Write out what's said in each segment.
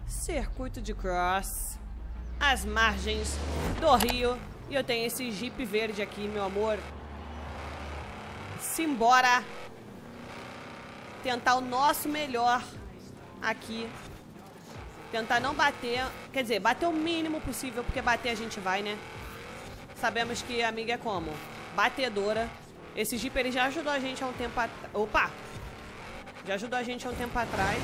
Circuito de Cross, as margens do rio. E eu tenho esse Jeep verde aqui, meu amor. Simbora tentar o nosso melhor aqui. Tentar não bater, quer dizer, bater o mínimo possível, porque bater a gente vai, né? Sabemos que a amiga é como? Batedora. Esse Jeep, ele já ajudou a gente há um tempo atrás. Opa! Já ajudou a gente há um tempo atrás.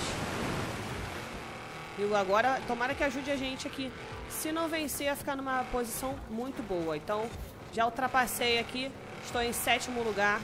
E agora, tomara que ajude a gente aqui. Se não vencer, a ficar numa posição muito boa. Então, já ultrapassei aqui. Estou em 7º lugar.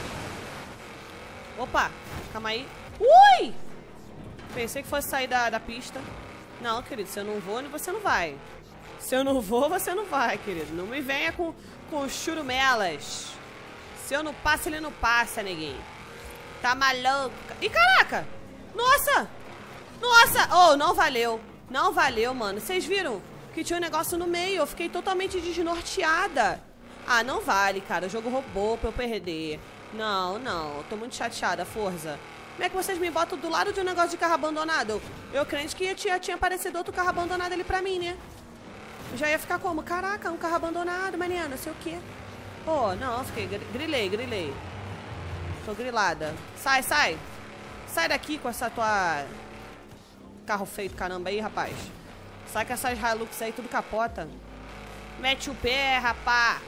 Opa! Calma aí. Ui! Pensei que fosse sair da pista. Não, querido, se eu não vou, você não vai. Se eu não vou, você não vai, querido. Não me venha com churumelas. Se eu não passo, ele não passa, neguinho. Tá maluco. Ih, caraca! Nossa! Nossa! Oh, não valeu. Não valeu, mano. Vocês viram que tinha um negócio no meio? Eu fiquei totalmente desnorteada. Ah, não vale, cara. O jogo roubou pra eu perder. Não, não. Eu tô muito chateada, Forza. Como é que vocês me botam do lado de um negócio de carro abandonado? Eu crente que tinha aparecido outro carro abandonado ali pra mim, né? Eu já ia ficar como? Caraca, um carro abandonado, maninha, não sei o quê. Pô, não, fiquei... Grilei. Tô grilada. Sai, sai. Sai daqui com essa tua... Carro feio do caramba aí, rapaz. Sai com essas Hilux aí, tudo capota. Mete o pé, rapá.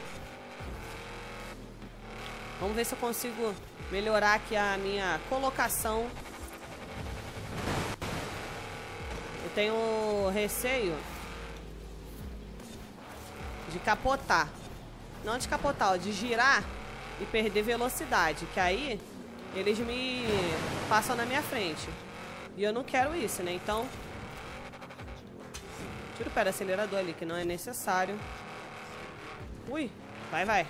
Vamos ver se eu consigo melhorar aqui a minha colocação. Eu tenho receio de capotar. Não de capotar, ó, de girar e perder velocidade. Que aí eles me passam na minha frente. E eu não quero isso, né? Então, tira o pé do acelerador ali, que não é necessário. Ui, vai.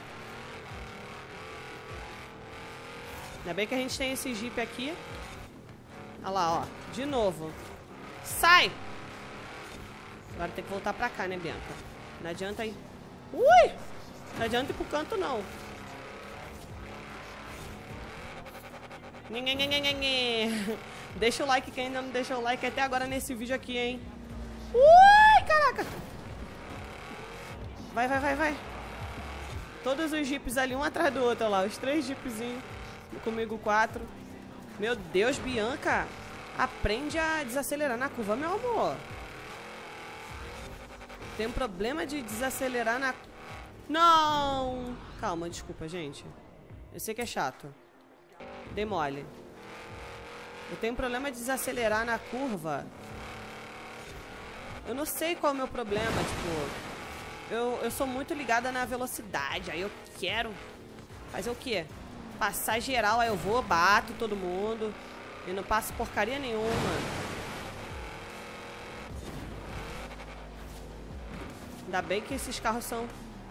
Ainda bem que a gente tem esse Jeep aqui. Olha lá, ó. De novo. Sai! Agora tem que voltar pra cá, né, Bianca? Não adianta ir. Ui! Não adianta ir pro canto, não. Deixa o like quem ainda não deixou o like até agora nesse vídeo aqui, hein? Ui, caraca! Vai. Todos os Jeeps ali, um atrás do outro, olha lá. Os 3 Jeepzinhos. Comigo 4. Meu Deus, Bianca. Aprende a desacelerar na curva, meu amor. Tem um problema de desacelerar na... Não! Calma, desculpa, gente. Eu sei que é chato. Dei mole. Eu tenho um problema de desacelerar na curva. Eu não sei qual é o meu problema, tipo... Eu sou muito ligada na velocidade. Aí eu quero fazer o quê? Passar geral, aí eu vou, bato todo mundo. E não passo porcaria nenhuma. Ainda bem que esses carros são...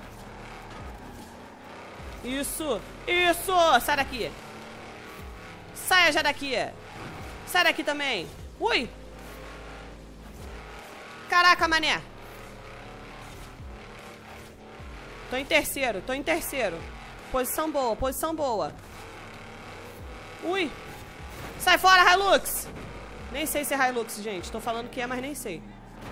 Isso! Sai daqui! Saia já daqui! Sai daqui também! Ui! Caraca, mané! Tô em terceiro. Posição boa. Ui! Sai fora, Hilux! Nem sei se é Hilux, gente. Tô falando que é, mas nem sei.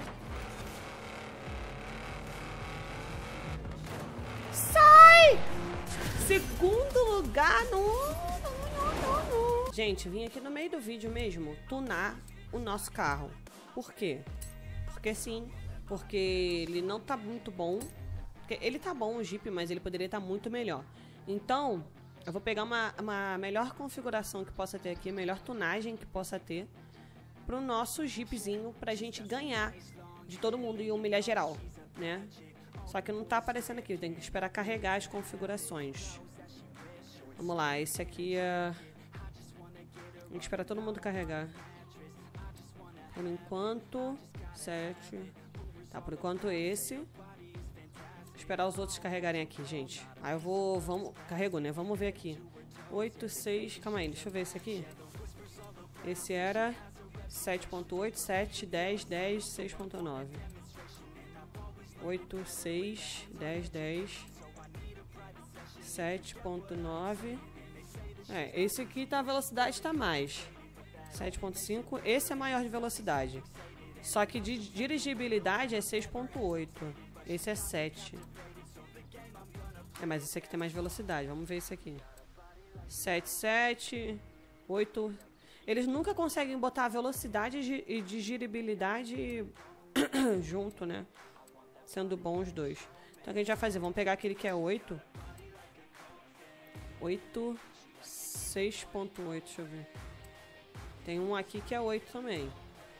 Sai! Segundo lugar, não. Gente, vim aqui no meio do vídeo mesmo tunar o nosso carro. Por quê? Porque sim. Porque ele não tá muito bom. Ele tá bom, o Jeep, mas ele poderia estar muito melhor. Então, eu vou pegar uma melhor configuração que possa ter aqui, melhor tunagem que possa ter pro nosso Jeepzinho, pra gente ganhar de todo mundo e humilhar geral, né? Só que não tá aparecendo aqui, tem que esperar carregar as configurações. Vamos lá, esse aqui é... Tem que esperar todo mundo carregar. Por enquanto, 7... Tá, por enquanto esse... Esperar os outros carregarem aqui, gente. Aí eu vou... Carregou, né? Vamos ver aqui. 8, 6... Calma aí, deixa eu ver esse aqui. Esse era 7.8, 7, 10, 10, 6.9. 8, 6, 10, 10... 7.9... esse aqui tá, a velocidade tá mais. 7.5, esse é maior de velocidade. Só que de dirigibilidade é 6.8. Esse é 7. Mas esse aqui tem mais velocidade. Vamos ver esse aqui. 7, 7, 8. Eles nunca conseguem botar a velocidade e dirigibilidade junto, né? Sendo bom os dois. Então o que a gente vai fazer? Vamos pegar aquele que é 8. 8, 6.8, deixa eu ver. Tem um aqui que é 8 também.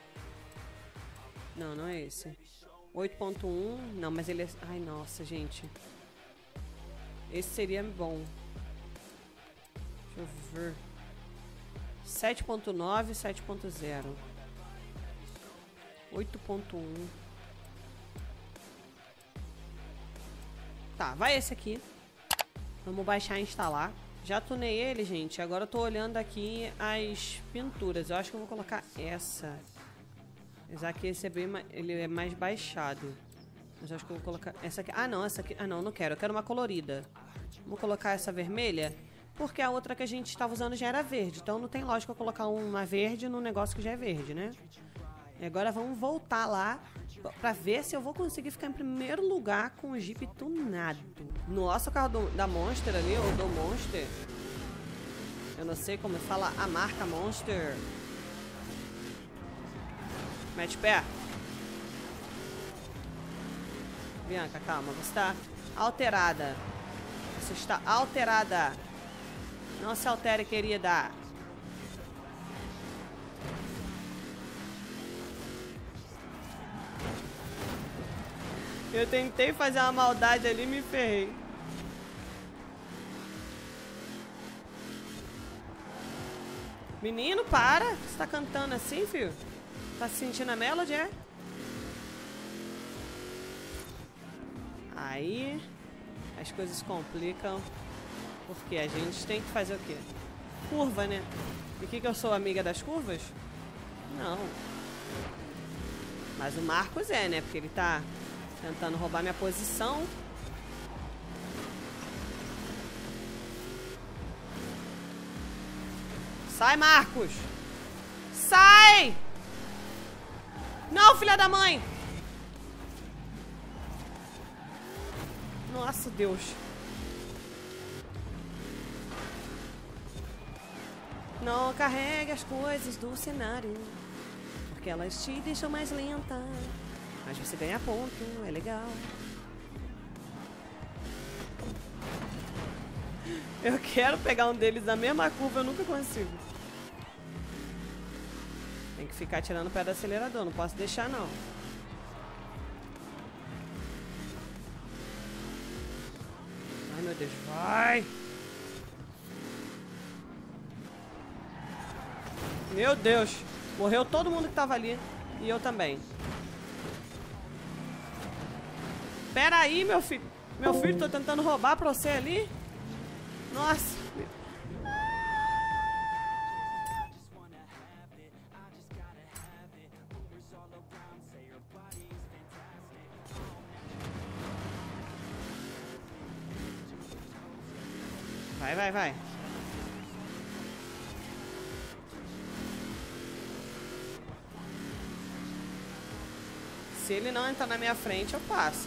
Não, não é esse. 8.1, não, mas ele é... Ai, nossa, gente. Esse seria bom. Deixa eu ver. 7.9, 7.0. 8.1. Tá, vai esse aqui. Vamos baixar e instalar. Já tunei ele, gente. Agora eu tô olhando aqui as pinturas. Eu acho que eu vou colocar essa. Esse aqui, esse é bem, ele é mais baixado. Mas eu acho que eu vou colocar essa aqui. Ah, não, essa aqui. Ah, não, não quero. Eu quero uma colorida. Vou colocar essa vermelha. Porque a outra que a gente estava usando já era verde. Então não tem lógica eu colocar uma verde num negócio que já é verde, né? E agora vamos voltar lá pra ver se eu vou conseguir ficar em primeiro lugar com o Jeep tunado. Nossa, o carro da Monster ali, ou do Monster. Eu não sei como fala a marca Monster. Mete pé. Bianca, calma. Você está alterada. Você está alterada. Não se altere, querida. Eu tentei fazer uma maldade ali e me ferrei. Menino, para. Você tá cantando assim, filho? Tá sentindo a melody, é? Aí as coisas complicam. Porque a gente tem que fazer o quê? Curva, né? E que eu sou amiga das curvas? Não. Mas o Marcos é, né? Porque ele tá tentando roubar minha posição. Sai, Marcos! Sai! Não, filha da mãe! Nossa, Deus. Não carregue as coisas do cenário, porque elas te deixam mais lenta. Mas você ganha ponto, é legal. Eu quero pegar um deles na mesma curva, eu nunca consigo. Tem que ficar tirando o pé do acelerador, não posso deixar não. Ai, meu Deus, vai! Meu Deus, morreu todo mundo que tava ali. E eu também. Pera aí, meu filho. Meu filho, tô tentando roubar pra você ali. Nossa. Vai, vai, vai. Se ele não entrar na minha frente, eu passo.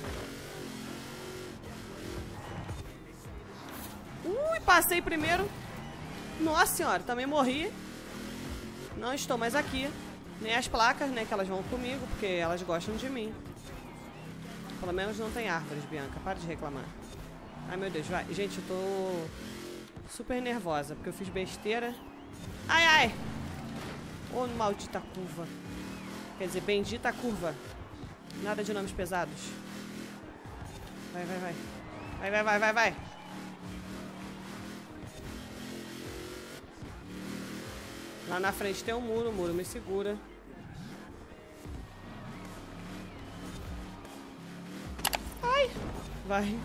Ui, passei primeiro. Nossa senhora, também morri. Não estou mais aqui. Nem as placas, né, que elas vão comigo, porque elas gostam de mim. Pelo menos não tem árvores, Bianca. Para de reclamar. Ai, meu Deus, vai. Gente, eu tô super nervosa, porque eu fiz besteira. Ai, ai. Ô, maldita curva. Quer dizer, bendita curva. Nada de nomes pesados. Vai, vai, vai. Vai, vai, vai, vai, vai. Lá na frente tem um muro, o muro me segura. Ai! Vai.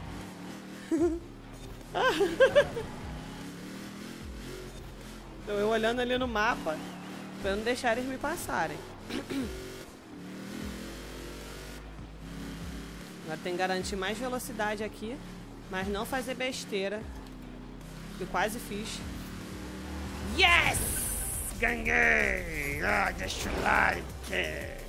Então eu olhando ali no mapa pra não deixar eles me passarem. Agora tem que garantir mais velocidade aqui, mas não fazer besteira, que quase fiz. Yes! Ganhei! Ah, deixa o like!